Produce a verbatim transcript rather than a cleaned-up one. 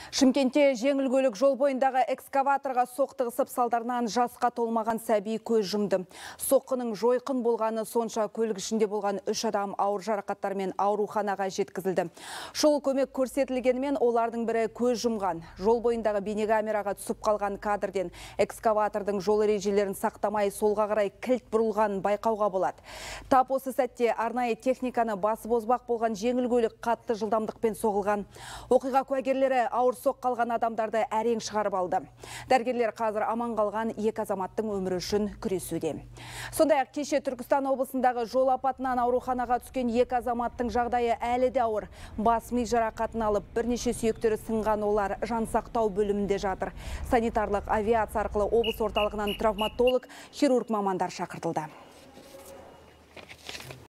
Шымкентте жеңіл көлік жол бойындағы экскаваторға соқтығысып салдарынан жасқа толмаған сәби көз жұмды. Соққының жойқын болғаны сонша көлік ішінде болған үш адам ауыр жарақаттармен ауруханаға жеткізілді. Шұғыл көмек көрсетілгенімен олардың бірі көз жұмған. Жол бойындағы бейнекамераға түсіп қалған кадрден экскаватордың жол ережелерін сақтамай солға қарай кілт бұрылғанын байқауға болады. Тап осы сәтте арнайы техниканы басып озбақ болған жеңіл көлік қатты жылдамдықпен соғылған. Оқиға куәгерлері ауыр соқ қалған адамдарды әрең шығарып алды. Дәрігерлер қазір аман қалған екі азаматтың өмірі үшін күресуде. Сондай-ақ кеше Түркістан облысындағы жол апатынан ауруханаға түскен екі азаматтың жағдайы әлі де ауыр. Бас ми жарақатын алып, бірнеше сүйектері сынған, олар жансақтау бөлімінде жатыр. Санитарлық авиация арқылы облыс орталығынан травматолог, хирург мамандар шақыртылды.